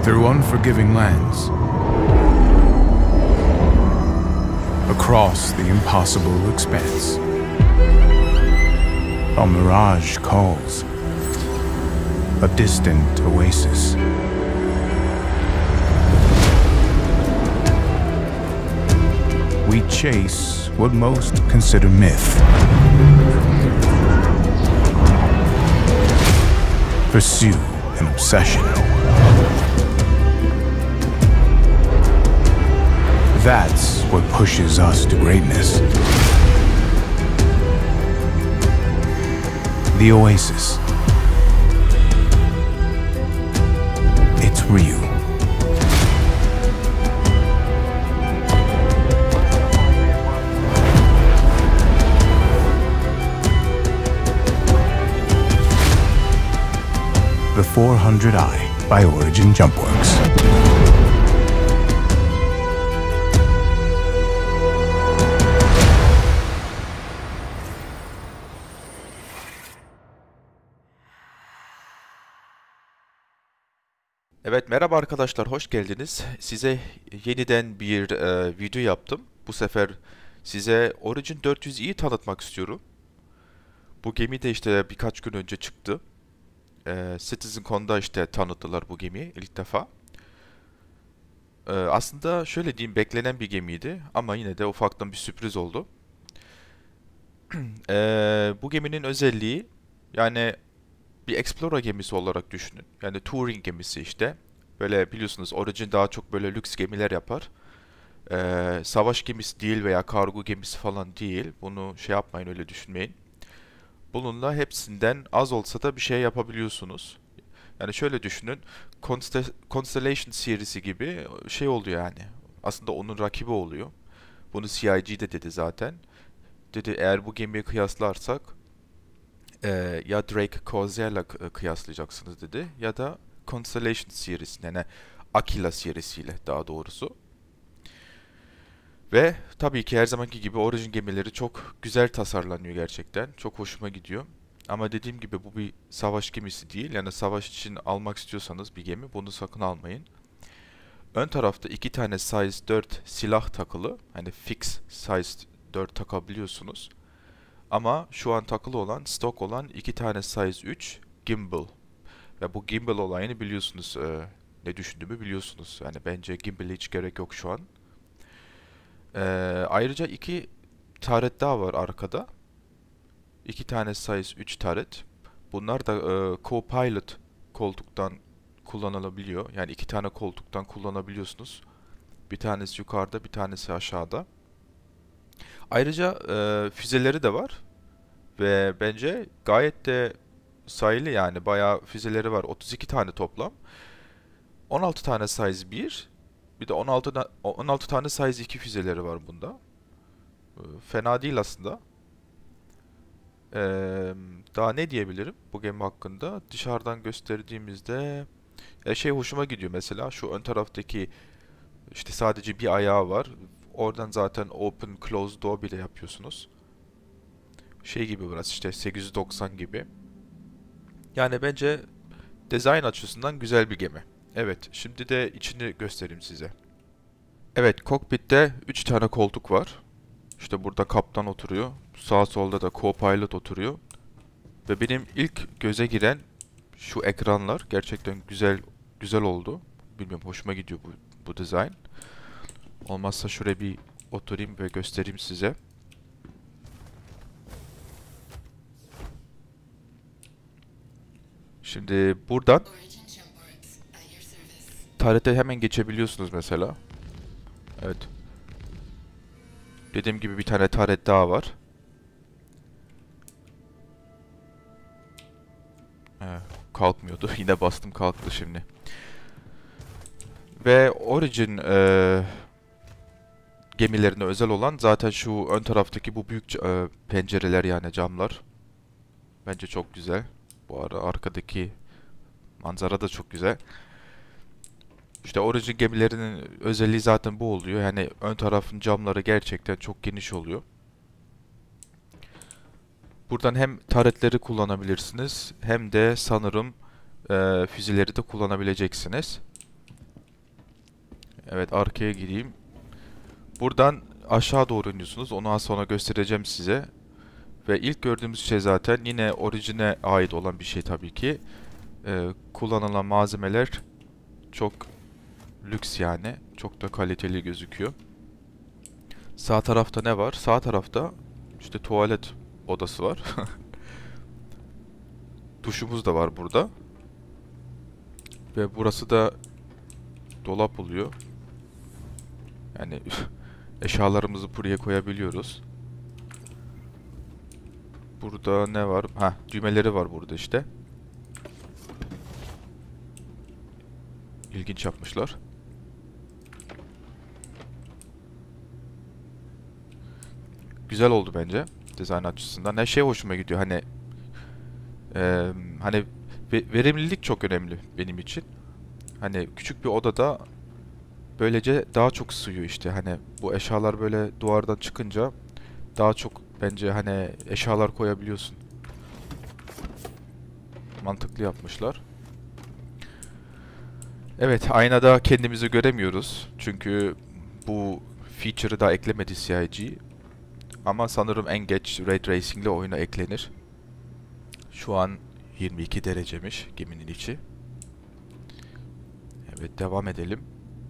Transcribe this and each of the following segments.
through unforgiving lands, across the impossible expanse. A mirage calls, a distant oasis. We chase what most consider myth. Pursue an obsession. That's what pushes us to greatness. The Oasis. It's real. The 400i by Origin Jumpworks. Evet, merhaba arkadaşlar, hoş geldiniz. Size yeniden bir video yaptım. Bu sefer size Origin 400i'yi tanıtmak istiyorum. Bu gemi de işte birkaç gün önce çıktı. CitizenCon'da işte tanıttılar bu gemiyi ilk defa. Aslında şöyle diyeyim, beklenen bir gemiydi ama yine de ufaktan bir sürpriz oldu. Bu geminin özelliği, yani bir Explorer gemisi olarak düşünün. Yani touring gemisi işte. Böyle biliyorsunuz Origin daha çok böyle lüks gemiler yapar. Savaş gemisi değil veya kargo gemisi falan değil. Bunu şey yapmayın, öyle düşünmeyin. Bununla hepsinden az olsa da bir şey yapabiliyorsunuz. Yani şöyle düşünün. Constellation serisi gibi şey oluyor yani. Aslında onun rakibi oluyor. Bunu CIG de dedi zaten. Dedi eğer bu gemiye kıyaslarsak ya Drake Courser'la kıyaslayacaksınız dedi. Ya da Constellation serisine, yani Aquila serisiyle daha doğrusu. Ve tabii ki her zamanki gibi Origin gemileri çok güzel tasarlanıyor gerçekten. Çok hoşuma gidiyor. Ama dediğim gibi bu bir savaş gemisi değil. Yani savaş için almak istiyorsanız bir gemi, bunu sakın almayın. Ön tarafta 2 tane size 4 silah takılı. Hani fix size 4 takabiliyorsunuz. Ama şu an takılı olan, stok olan 2 tane size 3 gimbal. Ve bu gimbal olayını biliyorsunuz. Ne düşündüğümü biliyorsunuz. Yani bence gimbal'e hiç gerek yok şu an. Ayrıca 2 turret daha var arkada. 2 tane size 3 turret. Bunlar da co-pilot koltuktan kullanılabiliyor. Yani 2 tane koltuktan kullanabiliyorsunuz. Bir tanesi yukarıda, bir tanesi aşağıda. Ayrıca füzeleri de var. Ve bence gayet de sayılı, yani bayağı füzeleri var. 32 tane toplam. 16 tane size 1. Bir de 16 tane size 2 füzeleri var bunda. Fena değil aslında. Daha ne diyebilirim bu gemi hakkında? Dışarıdan gösterdiğimizde şey hoşuma gidiyor mesela. Şu ön taraftaki işte sadece bir ayağı var. Oradan zaten open close door bile yapıyorsunuz. Şey gibi biraz işte 890 gibi. Yani bence dizayn açısından güzel bir gemi. Evet, şimdi de içini göstereyim size. Evet, kokpitte 3 tane koltuk var. İşte burada kaptan oturuyor. Sağ solda da co-pilot oturuyor. Ve benim ilk göze giren şu ekranlar gerçekten güzel oldu. Bilmiyorum, hoşuma gidiyor bu dizayn. Olmazsa şuraya bir oturayım ve göstereyim size. Şimdi buradan tarihte hemen geçebiliyorsunuz mesela. Evet. Dediğim gibi bir tane taret daha var. Kalkmıyordu. Yine bastım, kalktı şimdi. Ve Origin gemilerine özel olan zaten şu ön taraftaki bu büyük pencereler, yani camlar. Bence çok güzel. Bu arkadaki manzara da çok güzel. İşte Origin gemilerinin özelliği zaten bu oluyor. Yani ön tarafın camları gerçekten çok geniş oluyor. Buradan hem turretleri kullanabilirsiniz hem de sanırım füzeleri de kullanabileceksiniz. Evet, arkaya gideyim. Buradan aşağı doğru iniyorsunuz. Onu az sonra göstereceğim size. Ve ilk gördüğümüz şey zaten yine orijine ait olan bir şey tabii ki. Kullanılan malzemeler çok lüks yani. Çok da kaliteli gözüküyor. Sağ tarafta ne var? Sağ tarafta işte tuvalet odası var. Duşumuz da var burada. Ve burası da dolap oluyor. Yani eşyalarımızı buraya koyabiliyoruz. Burada ne var? Ha, düğmeleri var burada işte. İlginç yapmışlar. Güzel oldu bence dizayn açısından. Her şey hoşuma gidiyor. Hani verimlilik çok önemli benim için. Hani küçük bir odada böylece daha çok sığıyor işte. Hani bu eşyalar böyle duvardan çıkınca daha çok bence hani eşyalar koyabiliyorsun. Mantıklı yapmışlar. Evet, aynada kendimizi göremiyoruz. Çünkü bu feature'ı da eklemedi CIG. Ama sanırım en geç Ray Tracing ile oyuna eklenir. Şu an 22 derecemiş geminin içi. Evet, devam edelim.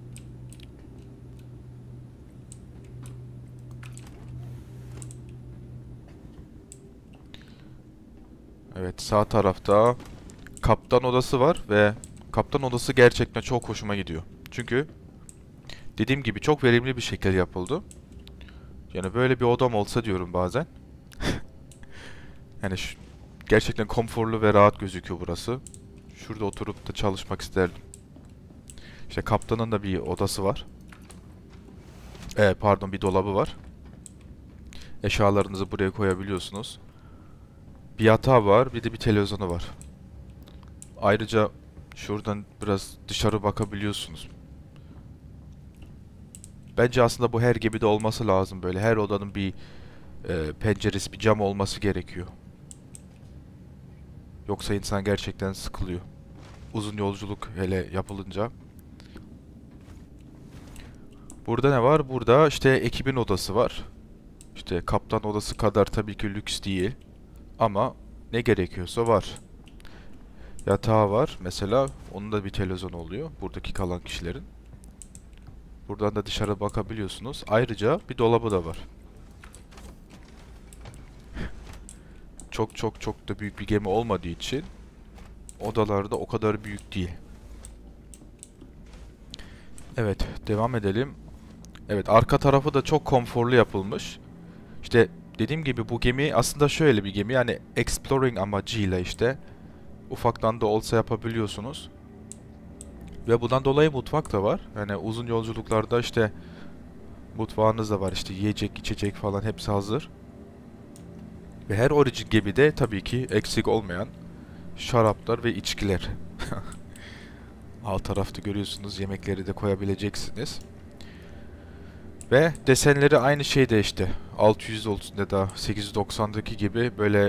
Evet, sağ tarafta kaptan odası var ve kaptan odası gerçekten çok hoşuma gidiyor. Çünkü dediğim gibi çok verimli bir şekilde yapıldı. Yani böyle bir odam olsa diyorum bazen. Yani gerçekten konforlu ve rahat gözüküyor burası. Şurada oturup da çalışmak isterdim. İşte kaptanın da bir odası var. Pardon, bir dolabı var. Eşyalarınızı buraya koyabiliyorsunuz. Bir yatağı var, bir de bir televizyonu var. Ayrıca şuradan biraz dışarı bakabiliyorsunuz. Bence aslında bu her gemide olması lazım böyle. Her odanın bir penceresi, bir cam olması gerekiyor. Yoksa insan gerçekten sıkılıyor. Uzun yolculuk hele yapılınca. Burada ne var? Burada işte ekibin odası var. İşte kaptan odası kadar tabii ki lüks değil. Ama ne gerekiyorsa var. Yatağı var. Mesela onun da bir televizyon oluyor. Buradaki kalan kişilerin. Buradan da dışarı bakabiliyorsunuz. Ayrıca bir dolabı da var. Çok çok çok da büyük bir gemi olmadığı için odalarda o kadar büyük değil. Evet, devam edelim. Evet, arka tarafı da çok konforlu yapılmış. İşte dediğim gibi bu gemi aslında şöyle bir gemi. Yani exploring amacıyla işte ufaktan da olsa yapabiliyorsunuz. Ve bundan dolayı mutfak da var. Yani uzun yolculuklarda işte mutfağınız da var. İşte yiyecek, içecek falan hepsi hazır. Ve her Origin gemide tabii ki eksik olmayan şaraplar ve içkiler. Alt tarafta görüyorsunuz, yemekleri de koyabileceksiniz. Ve desenleri aynı şeyde işte. 600 olsun ya da 890'daki gibi böyle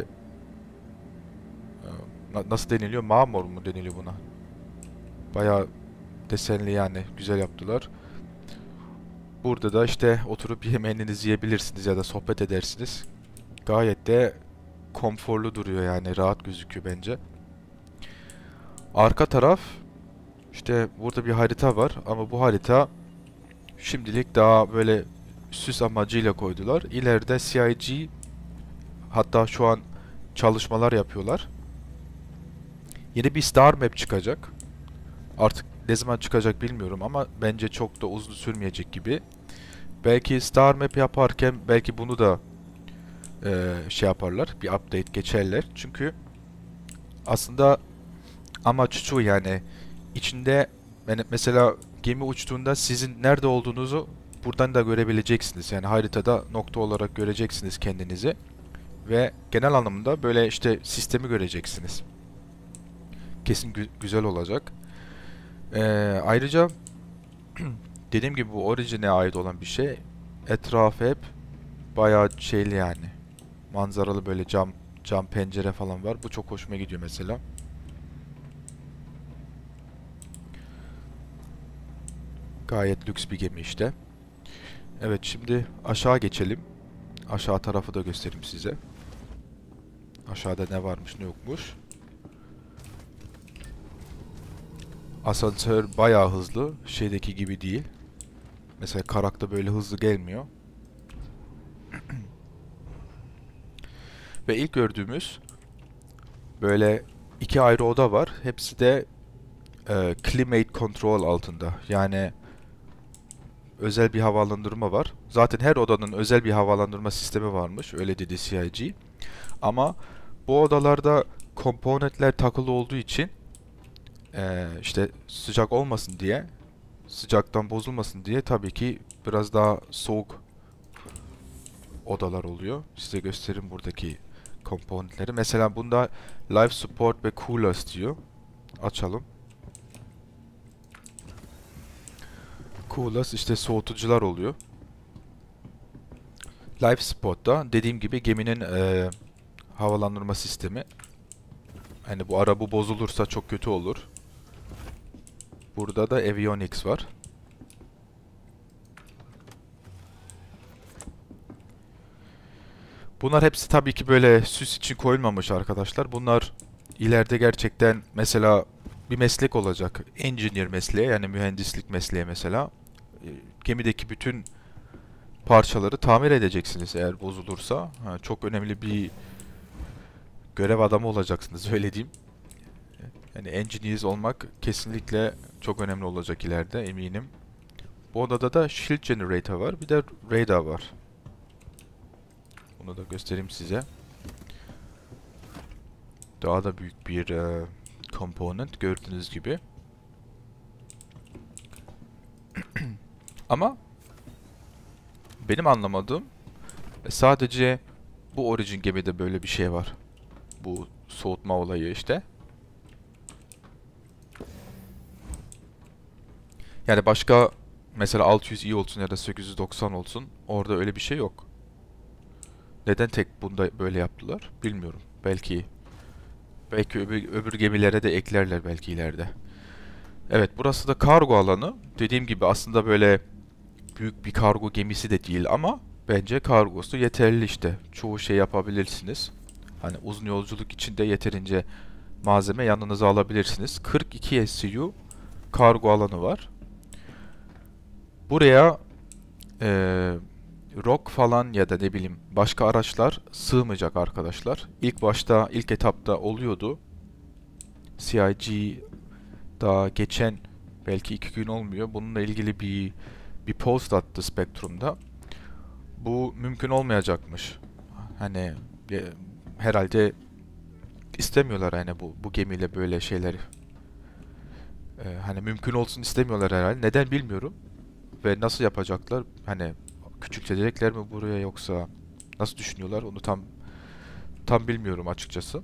nasıl deniliyor? Marmor mu deniliyor buna? Bayağı desenli yani. Güzel yaptılar. Burada da işte oturup yemeğinizi yiyebilirsiniz ya da sohbet edersiniz. Gayet de konforlu duruyor yani. Rahat gözüküyor bence. Arka taraf işte burada bir harita var ama bu harita şimdilik daha böyle süs amacıyla koydular. İleride CIG hatta şu an çalışmalar yapıyorlar. Yeni bir Star Map çıkacak. Artık ne zaman çıkacak bilmiyorum ama bence çok da uzun sürmeyecek gibi. Belki Star Map yaparken belki bunu da şey yaparlar. Bir update geçerler. Çünkü aslında amaç şu yani içinde mesela gemi uçtuğunda sizin nerede olduğunuzu buradan da görebileceksiniz. Yani haritada nokta olarak göreceksiniz kendinizi. Ve genel anlamda böyle işte sistemi göreceksiniz. Kesin güzel olacak. Ayrıca dediğim gibi bu Origin'e ait olan bir şey. Etrafı hep bayağı şeyli yani. Manzaralı böyle cam pencere falan var. Bu çok hoşuma gidiyor mesela. Gayet lüks bir gemi işte. Evet, şimdi aşağı geçelim. Aşağı tarafı da göstereyim size. Aşağıda ne varmış ne yokmuş. Asansör bayağı hızlı. Şeydeki gibi değil. Mesela Karak'ta böyle hızlı gelmiyor. Ve ilk gördüğümüz böyle iki ayrı oda var. Hepsi de Climate Control altında. Yani özel bir havalandırma var. Zaten her odanın özel bir havalandırma sistemi varmış. Öyle dedi CIG. Ama bu odalarda komponentler takılı olduğu için işte sıcak olmasın diye, sıcaktan bozulmasın diye tabii ki biraz daha soğuk odalar oluyor. Size göstereyim buradaki komponentleri. Mesela bunda Life Support ve Coolers diyor. Açalım. Coolers işte soğutucular oluyor. Life Support'ta dediğim gibi geminin havalandırma sistemi. Hani bu ara bu bozulursa çok kötü olur. Burada da Avionics var. Bunlar hepsi tabii ki böyle süs için koyulmamış arkadaşlar. Bunlar ileride gerçekten mesela bir meslek olacak. Engineer mesleği, yani mühendislik mesleği mesela. Gemideki bütün parçaları tamir edeceksiniz eğer bozulursa. Çok önemli bir görev adamı olacaksınız, öyle diyeyim. Yani engineer olmak kesinlikle çok önemli olacak ileride, eminim. Bu odada da shield generator var, bir de radar var. Bunu da göstereyim size. Daha da büyük bir component gördüğünüz gibi. Ama benim anlamadığım sadece bu Origin gemide böyle bir şey var. Bu soğutma olayı işte. Yani başka mesela 600i olsun ya da 890 olsun, orada öyle bir şey yok. Neden tek bunda böyle yaptılar bilmiyorum. Belki öbür gemilere de eklerler belki ileride. Evet, burası da kargo alanı. Dediğim gibi aslında böyle büyük bir kargo gemisi de değil ama bence kargosu yeterli işte. Çoğu şey yapabilirsiniz. Hani uzun yolculuk için de yeterince malzeme yanınıza alabilirsiniz. 42 SCU kargo alanı var. Buraya Rock falan ya da ne bileyim başka araçlar sığmayacak arkadaşlar. İlk başta, ilk etapta oluyordu. CIG daha geçen belki 2 gün olmuyor. Bununla ilgili bir post attı Spectrum'da. Bu mümkün olmayacakmış. Hani herhalde istemiyorlar hani bu gemiyle böyle şeyler. Hani mümkün olsun istemiyorlar herhalde. Neden bilmiyorum. Ve nasıl yapacaklar? Hani küçültecekler mi buraya, yoksa nasıl düşünüyorlar? Onu tam bilmiyorum açıkçası.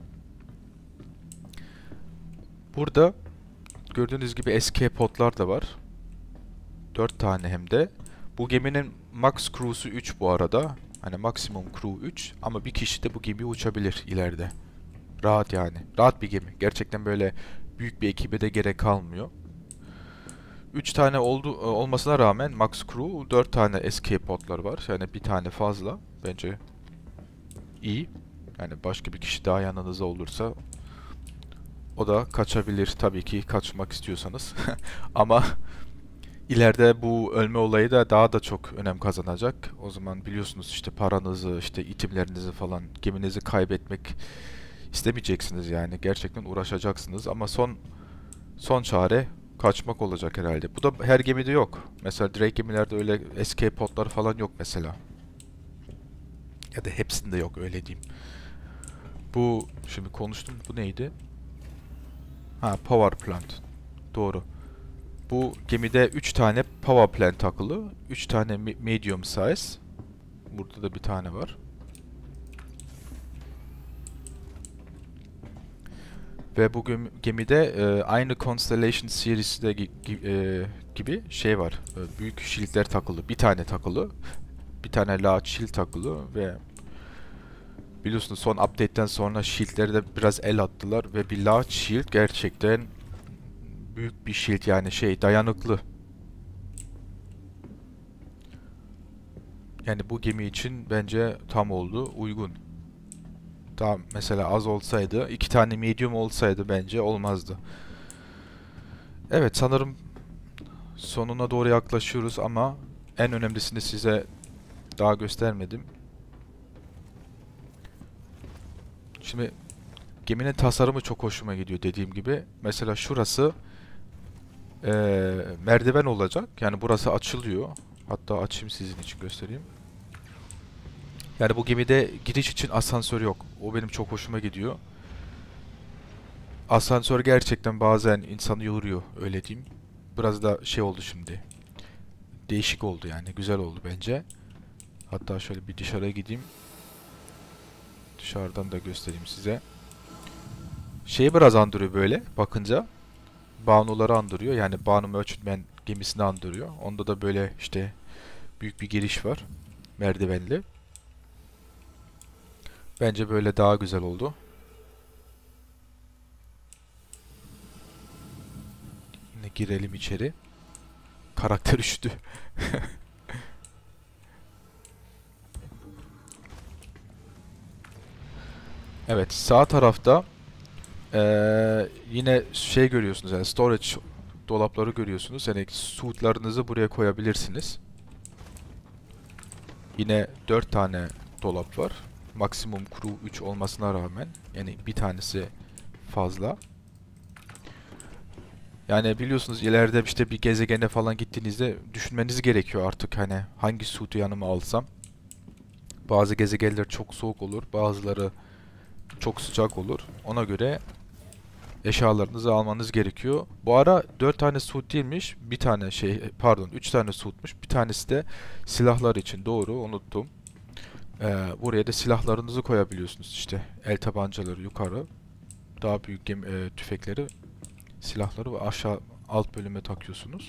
Burada gördüğünüz gibi escape podlar da var. 4 tane hem de. Bu geminin max crew'su 3 bu arada. Hani maksimum crew 3 ama bir kişi de bu gemiyi uçabilir ileride. Rahat yani. Rahat bir gemi. Gerçekten böyle büyük bir ekibe de gerek kalmıyor. 3 tane olmasına rağmen max crew 4 tane escape podlar var. Yani bir tane fazla. Bence iyi. Yani başka bir kişi daha yanınızda olursa o da kaçabilir tabii ki, kaçmak istiyorsanız. Ama ileride bu ölme olayı da daha da çok önem kazanacak. O zaman biliyorsunuz işte paranızı, işte itemlerinizi falan, geminizi kaybetmek istemeyeceksiniz yani. Gerçekten uğraşacaksınız ama son çare kaçmak olacak herhalde. Bu da her gemide yok. Mesela direkt gemilerde öyle escape podlar falan yok mesela. Ya da hepsinde yok, öyle diyeyim. Bu şimdi konuştum. Bu neydi? Ha, power plant. Doğru. Bu gemide 3 tane power plant takılı. 3 tane medium size. Burada da bir tane var. Ve bu gemide aynı Constellation serisi de gibi şey var. Büyük shield'ler takılı. Bir tane takılı. Bir tane large shield takılı ve biliyorsunuz son update'ten sonra shield'lere de biraz el attılar ve bir large shield gerçekten büyük bir shield, yani şey, dayanıklı. Yani bu gemi için bence tam oldu, uygun. Daha mesela az olsaydı, 2 tane medium olsaydı bence olmazdı. Evet, sanırım sonuna doğru yaklaşıyoruz ama en önemlisini size daha göstermedim. Şimdi geminin tasarımı çok hoşuma gidiyor dediğim gibi. Mesela şurası merdiven olacak. Yani burası açılıyor. Hatta açayım sizin için göstereyim. Yani bu gemide giriş için asansör yok. O benim çok hoşuma gidiyor. Asansör gerçekten bazen insanı yoruyor, öyle diyeyim. Biraz da şey oldu şimdi. Değişik oldu yani. Güzel oldu bence. Hatta şöyle bir dışarıya gideyim. Dışarıdan da göstereyim size. Şeyi biraz andırıyor böyle bakınca. Bano'ları andırıyor. Yani Bano Merchantman gemisini andırıyor. Onda da böyle işte büyük bir giriş var. Merdivenli. Bence böyle daha güzel oldu. Yine girelim içeri. Karakter üşüdü. Evet, sağ tarafta yine şey görüyorsunuz, yani storage dolapları görüyorsunuz. Yani suitlarınızı buraya koyabilirsiniz. Yine 4 tane dolap var. Maksimum crew 3 olmasına rağmen, yani bir tanesi fazla. Yani biliyorsunuz ileride işte bir gezegene falan gittiğinizde düşünmeniz gerekiyor artık, hani hangi suit'u yanıma alsam. Bazı gezegenler çok soğuk olur, bazıları çok sıcak olur. Ona göre eşyalarınızı almanız gerekiyor. Bu ara 4 tane suit değilmiş. Bir tane pardon 3 tane suitmuş. Bir tanesi de silahlar için. Doğru, unuttum. Buraya da silahlarınızı koyabiliyorsunuz işte. El tabancaları yukarı. Daha büyük tüfekleri, silahları ve aşağı alt bölüme takıyorsunuz.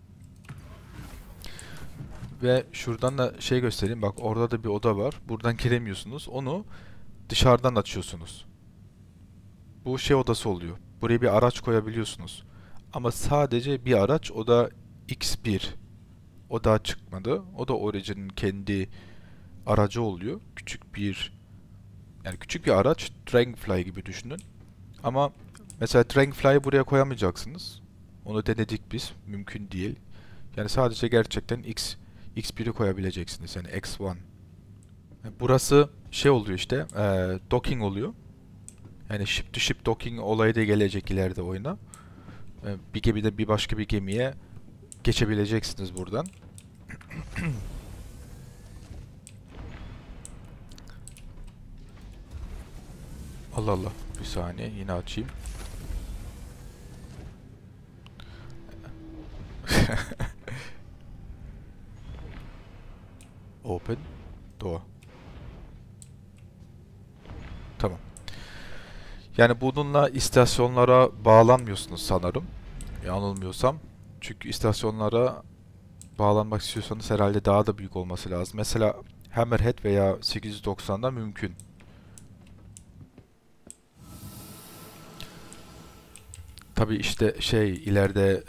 Ve şuradan da şey göstereyim. Bak, orada da bir oda var. Buradan giremiyorsunuz. Onu dışarıdan açıyorsunuz. Bu şey odası oluyor. Buraya bir araç koyabiliyorsunuz. Ama sadece bir araç, o da X1. O daha çıkmadı. O da Origin'in kendi aracı oluyor. Küçük bir araç. Dragonfly gibi düşünün. Ama mesela Dragonfly'ı buraya koyamayacaksınız. Onu denedik biz. Mümkün değil. Yani sadece gerçekten X1'i koyabileceksiniz. Yani X1. Burası şey oluyor işte. Docking oluyor. Yani ship to ship docking olayı da gelecek ileride oyuna. Bir gemiden bir başka bir gemiye geçebileceksiniz buradan. Allah Allah. Bir saniye, yine açayım. Open door. Tamam. Yani bununla istasyonlara bağlanmıyorsunuz sanırım. Yanılmıyorsam. Çünkü istasyonlara bağlanmak istiyorsanız herhalde daha da büyük olması lazım. Mesela Hammerhead veya 890'da mümkün. Tabi işte ileride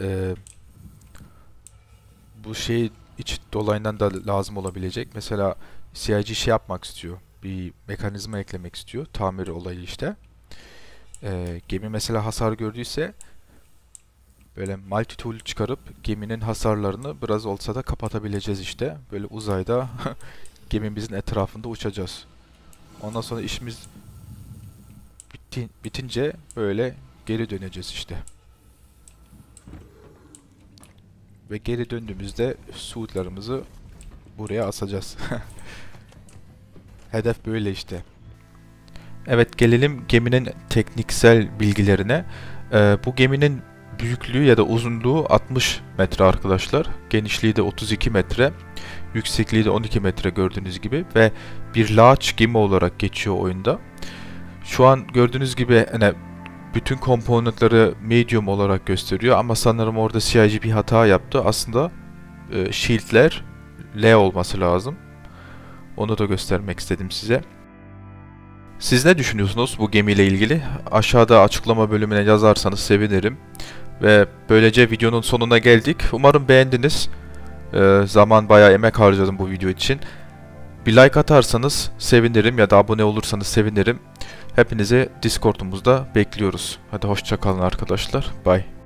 bu şey iç dolayından da lazım olabilecek. Mesela CIG şey yapmak istiyor. Bir mekanizma eklemek istiyor. Tamir olayı işte. Gemi mesela hasar gördüyse böyle multi tool çıkarıp geminin hasarlarını biraz olsa da kapatabileceğiz işte. Böyle uzayda gemimizin etrafında uçacağız. Ondan sonra işimiz bitince böyle geri döneceğiz işte. Ve geri döndüğümüzde suitlarımızı buraya asacağız. Hedef böyle işte. Evet, gelelim geminin tekniksel bilgilerine. Bu geminin büyüklüğü ya da uzunluğu 60 metre arkadaşlar. Genişliği de 32 metre. Yüksekliği de 12 metre gördüğünüz gibi. Ve bir large gemi olarak geçiyor oyunda. Şu an gördüğünüz gibi hani bütün komponentleri medium olarak gösteriyor. Ama sanırım orada CIG bir hata yaptı. Aslında shield'ler L olması lazım. Onu da göstermek istedim size. Siz ne düşünüyorsunuz bu gemiyle ilgili? Aşağıda açıklama bölümüne yazarsanız sevinirim. Ve böylece videonun sonuna geldik. Umarım beğendiniz. Zaman bayağı emek harcadım bu video için. Bir like atarsanız sevinirim ya da abone olursanız sevinirim. Hepinizi Discord'umuzda bekliyoruz. Hadi hoşça kalın arkadaşlar. Bye.